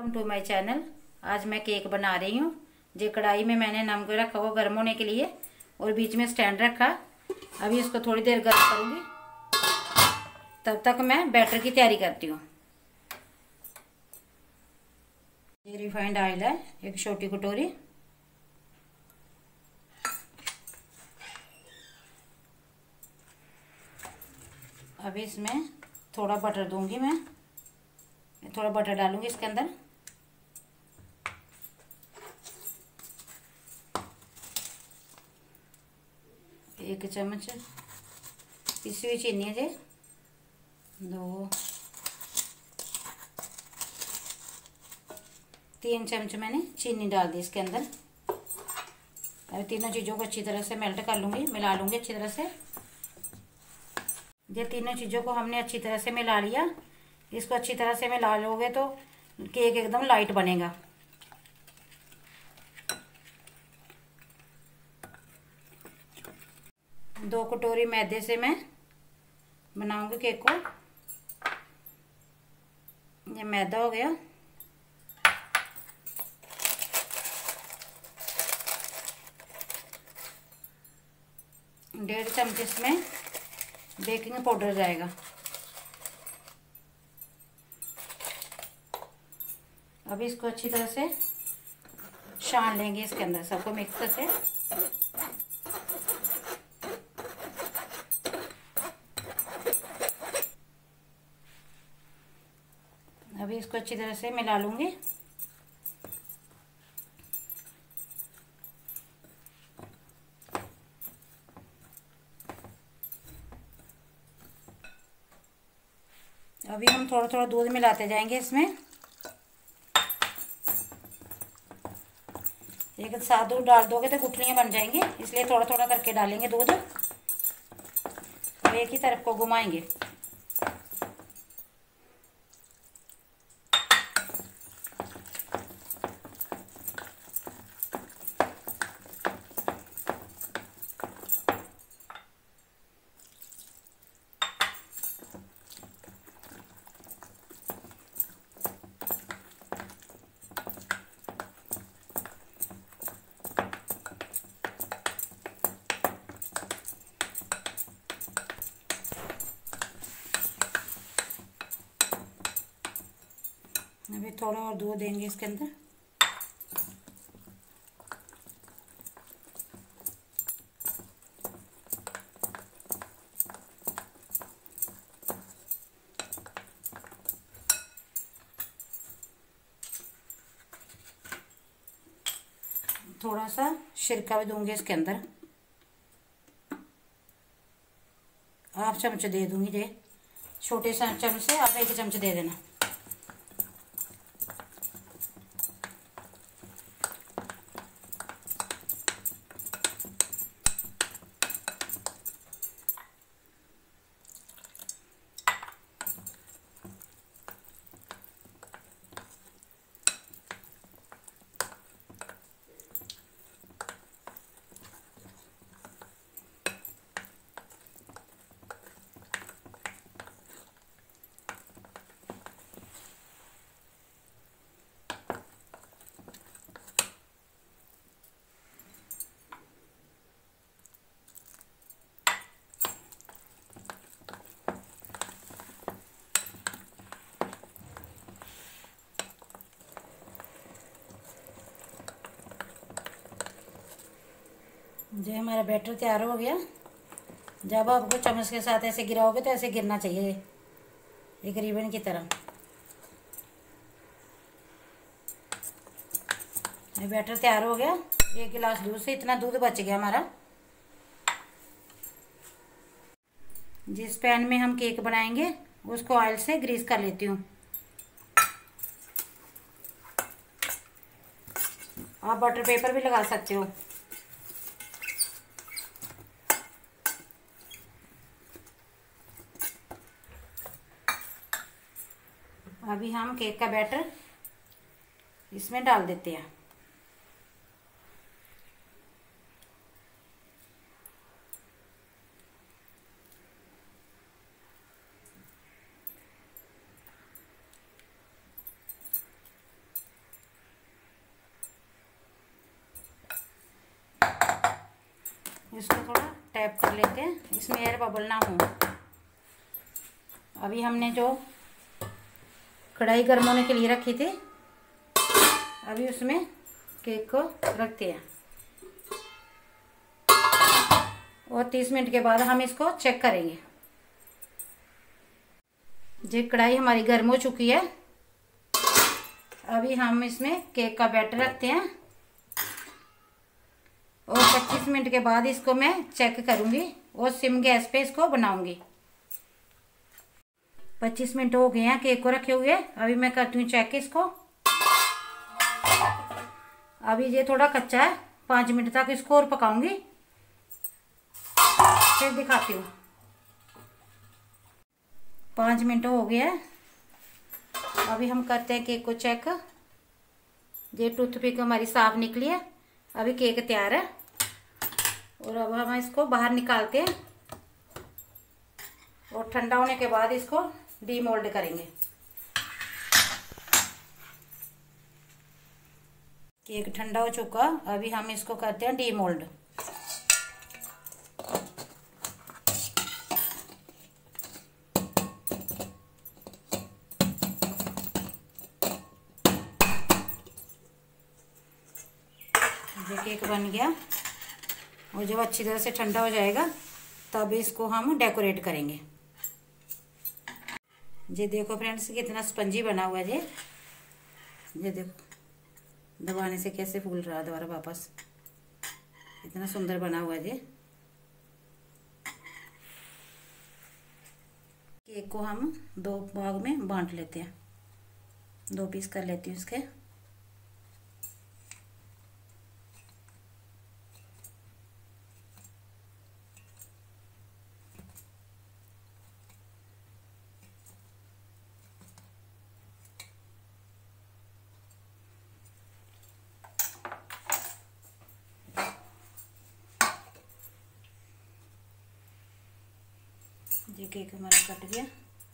Welcome to my channel. आज मैं cake बना रही हूँ। जो कढ़ाई में मैंने नमक रखा हुआ गर्म होने के लिए और बीच में स्टैंड रखा। अभी इसको थोड़ी देर गर्म करूँगी, तब तक मैं बैटर की तैयारी करती हूँ। ये रिफाइंड ऑयल है, एक छोटी कटोरी। अभी इसमें थोड़ा बटर दूंगी मैं थोड़ा बटर डालूंगी इसके अंदर। एक चम्मच पिसी हुई चीनी है, 3 चम्मच मैंने चीनी डाल दी इसके अंदर। अब तीनों चीज़ों को अच्छी तरह से मेल्ट कर लूँगी, मिला लूँगी अच्छी तरह से। ये तीनों चीज़ों को हमने अच्छी तरह से मिला लिया। इसको अच्छी तरह से मिला लोगे तो केक एकदम लाइट बनेगा। दो कटोरी मैदे से मैं बनाऊंगी केक को। ये मैदा हो गया। डेढ़ चम्मच इसमें बेकिंग पाउडर जाएगा। अभी इसको अच्छी तरह से छान लेंगे इसके अंदर, सबको मिक्स करके। अभी इसको अच्छी तरह से मिला लूंगी। अभी हम थोड़ा थोड़ा दूध मिलाते जाएंगे इसमें। एक साथ दूध डाल दोगे तो गुठलियाँ बन जाएंगी, इसलिए थोड़ा थोड़ा करके डालेंगे दूध और एक ही तरफ को घुमाएंगे। अभी थोड़ा और दूध देंगे इसके अंदर। थोड़ा सा सिरका भी दूंगी इसके अंदर। हाफ चम्मच दे दूंगी। छोटे चम्मच से आप 1 चम्मच दे देना। जो हमारा बैटर तैयार हो गया। जब आपको चम्मच के साथ ऐसे गिराओगे तो ऐसे गिरना चाहिए, एक रिबन की तरह। ये बैटर तैयार हो गया। 1 गिलास दूध से इतना दूध बच गया हमारा। जिस पैन में हम केक बनाएंगे उसको ऑयल से ग्रीस कर लेती हूँ। आप बटर पेपर भी लगा सकते हो। अभी हम केक का बैटर इसमें डाल देते हैं। इसको थोड़ा टैप कर लेते हैं, इसमें एयर बबल ना हो। अभी हमने जो कढ़ाई गर्म होने के लिए रखी थी, अभी उसमें केक को रखते हैं और 30 मिनट के बाद हम इसको चेक करेंगे। ये कढ़ाई हमारी गर्म हो चुकी है। अभी हम इसमें केक का बैटर रखते हैं और 25 मिनट के बाद इसको मैं चेक करूंगी और सिम गैस पे इसको बनाऊंगी। 25 मिनट हो गए हैं केक को रखे हुए। अभी मैं करती हूँ चेक इसको। अभी ये थोड़ा कच्चा है, 5 मिनट तक इसको और पकाऊंगी, फिर दिखाती हूँ। 5 मिनट हो गया है। अभी हम करते हैं केक को चेक। ये टूथपिक हमारी साफ निकली है। अभी केक तैयार है और अब हम इसको बाहर निकालते हैं और ठंडा होने के बाद इसको डीमोल्ड करेंगे। केक ठंडा हो चुका, अभी हम इसको करते हैं डीमोल्ड। ये केक बन गया और जब अच्छी तरह से ठंडा हो जाएगा तब इसको हम डेकोरेट करेंगे। ये देखो फ्रेंड्स कितना स्पंजी बना हुआ है। ये देखो दबाने से कैसे फूल रहा है दोबारा वापस, इतना सुंदर बना हुआ है। केक को हम 2 भाग में बांट लेते हैं, 2 पीस कर लेती हूँ इसके। ये केक हमारा कट गया।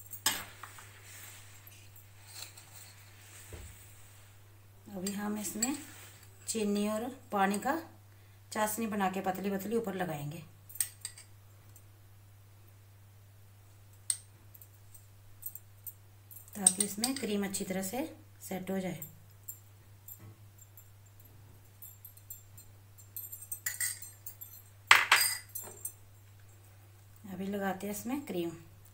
अभी हम इसमें चीनी और पानी का चाशनी बना के पतली पतली ऊपर लगाएंगे। ताकि इसमें क्रीम अच्छी तरह से सेट हो जाए। अभी लगाते हैं इसमें क्रीम।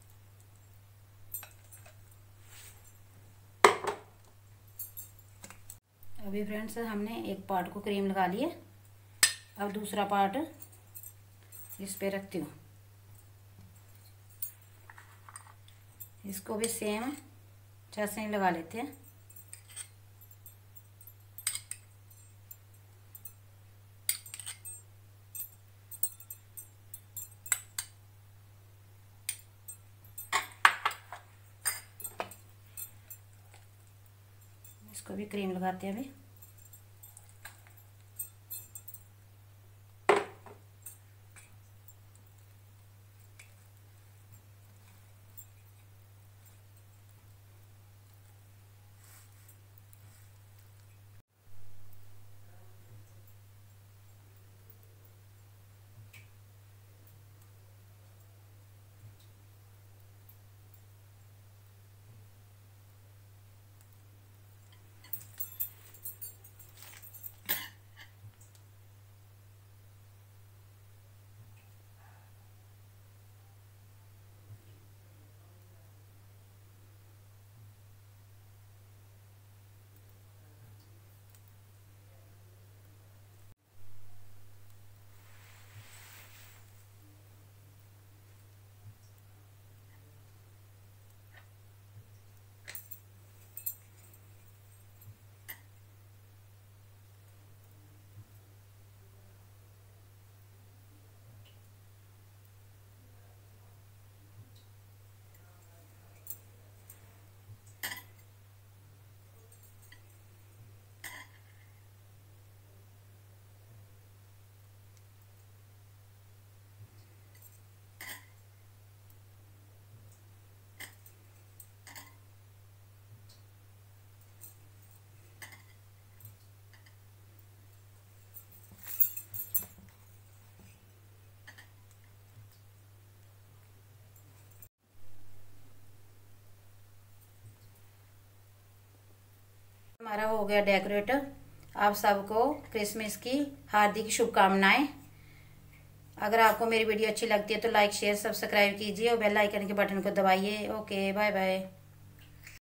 अभी फ्रेंड्स हमने एक पार्ट को क्रीम लगा ली है। अब दूसरा पार्ट इस पे रखती हूँ। इसको भी सेम चाशनी लगा लेते हैं। इसको भी क्रीम लगाते हैं अभी। हमारा हो गया डेकोरेट। आप सबको क्रिसमस की हार्दिक शुभकामनाएं। अगर आपको मेरी वीडियो अच्छी लगती है तो लाइक शेयर सब्सक्राइब कीजिए और बेल आइकन के बटन को दबाइए। Okay, bye bye.